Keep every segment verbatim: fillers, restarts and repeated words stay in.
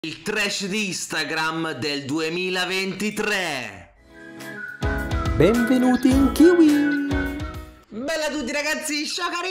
Il trash di Instagram del duemilaventitré. Benvenuti in Kiwi. Bella a tutti ragazzi,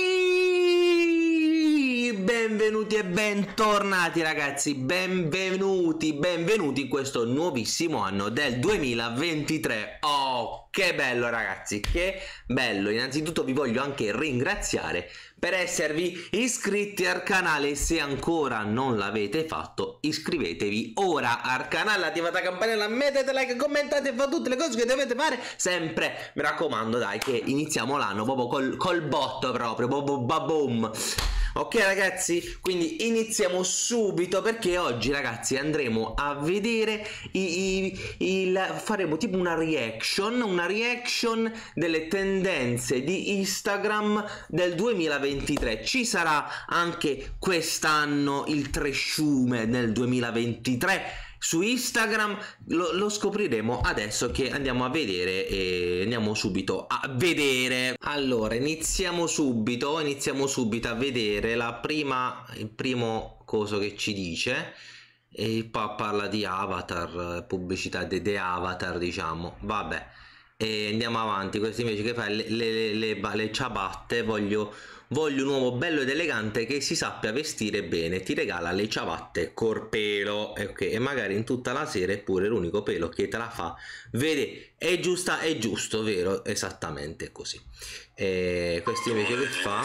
sciacari! Benvenuti e bentornati ragazzi, benvenuti, benvenuti in questo nuovissimo anno del duemilaventitré. Oh, che bello ragazzi, che bello! Innanzitutto vi voglio anche ringraziare per esservi iscritti al canale. Se ancora non l'avete fatto, iscrivetevi ora al canale, attivate la campanella, mettete like, commentate e fate tutte le cose che dovete fare sempre. Mi raccomando, dai, che iniziamo l'anno proprio col, col botto proprio, proprio boom. Ok ragazzi, quindi iniziamo subito, perché oggi ragazzi andremo a vedere i, i, il, faremo tipo una reaction, una reaction delle tendenze di Instagram del duemilaventitré. Ci sarà anche quest'anno il trashume nel duemilaventitré su Instagram, lo, lo scopriremo adesso che andiamo a vedere e andiamo subito a vedere. Allora iniziamo subito, iniziamo subito a vedere la prima, il primo coso che ci dice, e poi parla di avatar, pubblicità di de avatar, diciamo. Vabbè, e andiamo avanti. Questo invece che fa le, le, le, le, le ciabatte. Voglio Voglio un uomo bello ed elegante che si sappia vestire bene, ti regala le ciabatte col pelo, e, okay, e magari in tutta la sera è pure l'unico pelo che te la fa vedere. È giusta, è giusto, vero? Esattamente così. E questo invece che fa?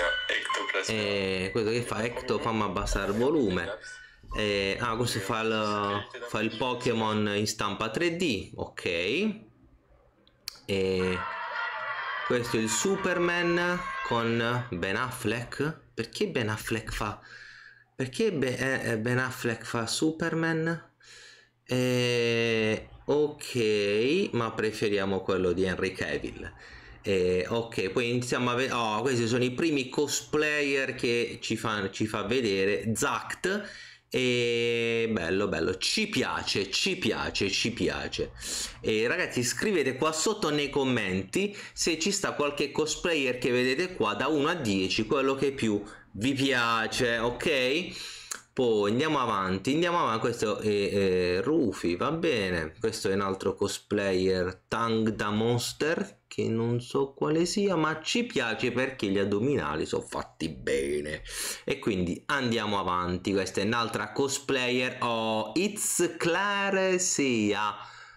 E questo che fa? Ecto, fammi abbassare il volume. E, ah, questo fa il, fa il Pokémon in stampa tre D, ok. E questo è il Superman con Ben Affleck. Perché Ben Affleck fa? Perché Be Ben Affleck fa Superman? Eh, ok, ma preferiamo quello di Henry Cavill. Eh, ok, poi iniziamo a vedere. Oh, questi sono i primi cosplayer che ci fa, ci fa vedere. Zact. E bello bello, ci piace, ci piace, ci piace. E ragazzi, scrivete qua sotto nei commenti se ci sta qualche cosplayer che vedete qua da uno a dieci, quello che più vi piace, ok? Poi andiamo avanti, andiamo avanti. Questo è, è Rufy, va bene. Questo è un altro cosplayer, Tang da Monster, che non so quale sia, ma ci piace perché gli addominali sono fatti bene. E quindi andiamo avanti. Questa è un'altra cosplayer. Oh, It's Claresia.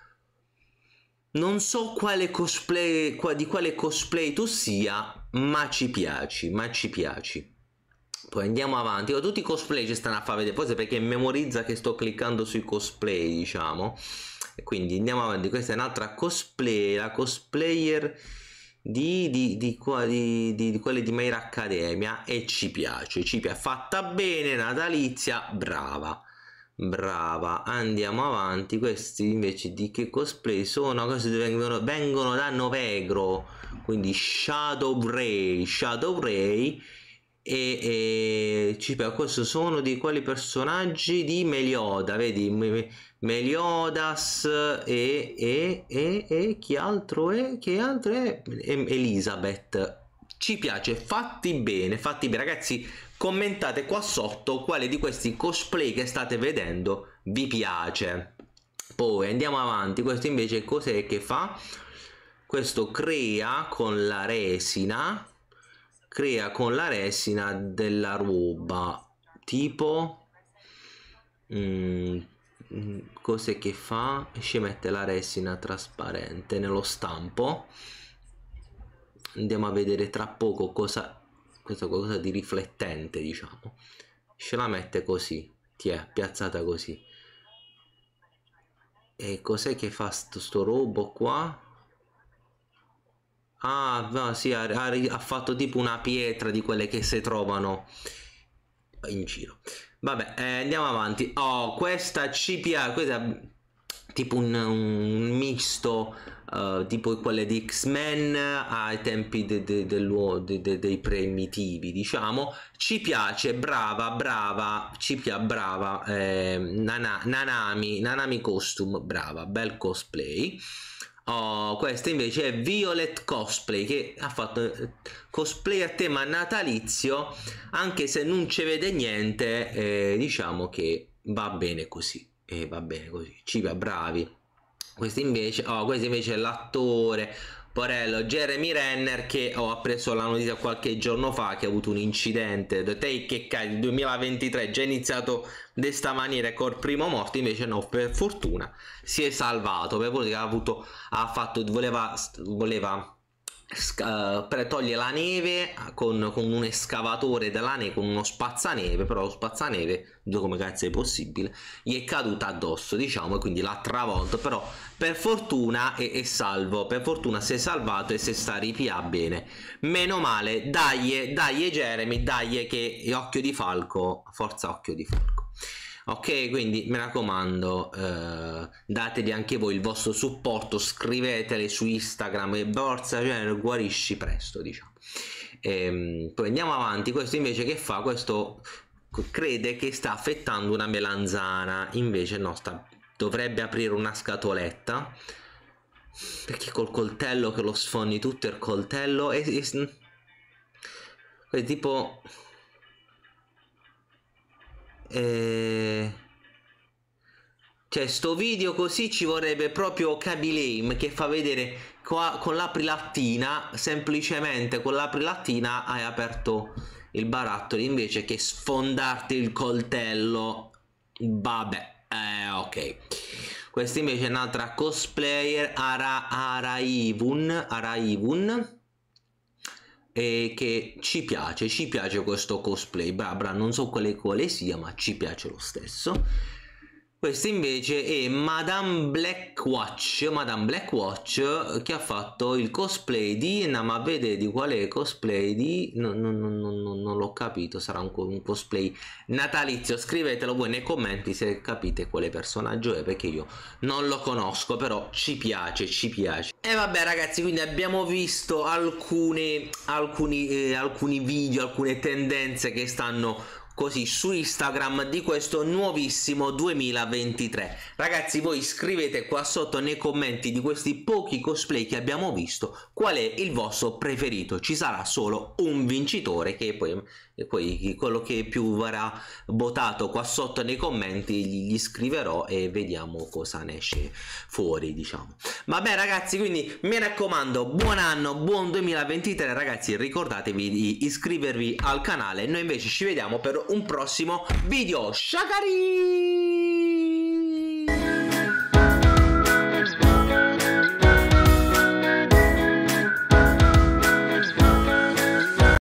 Non so quale cosplay, di quale cosplay tu sia, ma ci piaci, ma ci piaci. Poi andiamo avanti. Oh, tutti i cosplay ci stanno a far vedere, forse perché memorizza che sto cliccando sui cosplay, diciamo. E quindi andiamo avanti. Questa è un'altra cosplay, la cosplayer di, di, di, di, di, di quelle di My Hero Academia, e ci piace, ci piace, fatta bene, natalizia, brava. Brava, andiamo avanti. Questi invece di che cosplay sono? Questi vengono, vengono da Novegro, quindi Shadow Ray, Shadow Ray. E, e ci piace. Questo sono di quali personaggi? Di Melioda, vedi? Me, Meliodas e, e, e, e chi altro è? Chi altro è? Elizabeth. Ci piace, fatti bene, fatti bene ragazzi. Commentate qua sotto quale di questi cosplay che state vedendo vi piace. Poi andiamo avanti. Questo invece cos'è che fa? Questo crea con la resina, crea con la resina della roba tipo mm, cos'è che fa? Ci mette la resina trasparente nello stampo. Andiamo a vedere tra poco cosa, questa qualcosa di riflettente, diciamo. Ce la mette così, ti è piazzata così. E cos'è che fa sto, sto robo qua? Ah, no, sì, ha, ha, ha fatto tipo una pietra di quelle che si trovano in giro. Vabbè, eh, andiamo avanti. Oh, questa ci piace, questa è tipo un, un misto, uh, tipo quelle di X-Men ai tempi de, de, de, de, de, dei primitivi, diciamo. Ci piace, brava, brava, ci piace, brava. Eh, Nana, Nanami, Nanami Costume, brava, bel cosplay. Oh, questa invece è Violet Cosplay, che ha fatto cosplay a tema natalizio, anche se non ci vede niente, eh, diciamo che va bene così, e va bene così, ci va, bravi. Questo invece, oh, questo invece è l'attore porello Jeremy Renner, che ho appreso la notizia qualche giorno fa che ha avuto un incidente. Te che cazzo, duemilaventitré già iniziato di sta maniera col primo morto, invece no, per fortuna si è salvato, per fortuna ha avuto, ha fatto, voleva, voleva Uh, per togliere la neve con, con un escavatore della neve, con uno spazzaneve, però lo spazzaneve, come cazzo è possibile, gli è caduta addosso, diciamo, e quindi l'ha travolto, però per fortuna è, è salvo, per fortuna si è salvato e si sta ripia bene, meno male. Dai, dai Jeremy, dai che è occhio di falco, forza occhio di falco. Ok, quindi mi raccomando, eh, datevi anche voi il vostro supporto, scrivetele su Instagram e Borsa Channel guarisci presto, diciamo. E, poi andiamo avanti. Questo invece che fa? Questo crede che sta affettando una melanzana, invece no, sta, dovrebbe aprire una scatoletta, perché col coltello che lo sfondi tutto il coltello è, è, è tipo... Eh... Cioè sto video così ci vorrebbe proprio Kaby che fa vedere qua con l'aprilattina, semplicemente con l'aprilattina hai aperto il barattolo, invece che sfondarti il coltello. Vabbè, eh, ok. Questa invece è un'altra cosplayer, Ara, Araivun, Araivun, e che ci piace, ci piace questo cosplay, bra bra, non so quale quale sia, ma ci piace lo stesso. Questa invece è Madame Blackwatch, Madame Blackwatch, che ha fatto il cosplay di, no, ma vede di quale cosplay di, non, non, non, non, non l'ho capito, sarà un, un cosplay natalizio, scrivetelo voi nei commenti se capite quale personaggio è, perché io non lo conosco, però ci piace, ci piace. E vabbè ragazzi, quindi abbiamo visto alcune, alcuni, eh, alcuni video, alcune tendenze che stanno così su Instagram di questo nuovissimo duemilaventitré. Ragazzi, voi scrivete qua sotto nei commenti di questi pochi cosplay che abbiamo visto qual è il vostro preferito. Ci sarà solo un vincitore, che poi, poi quello che più verrà votato qua sotto nei commenti gli, gli scriverò e vediamo cosa ne esce fuori, diciamo. Vabbè ragazzi, quindi mi raccomando, buon anno, buon duemilaventitré ragazzi, ricordatevi di iscrivervi al canale. Noi invece ci vediamo per un prossimo video. Shagari!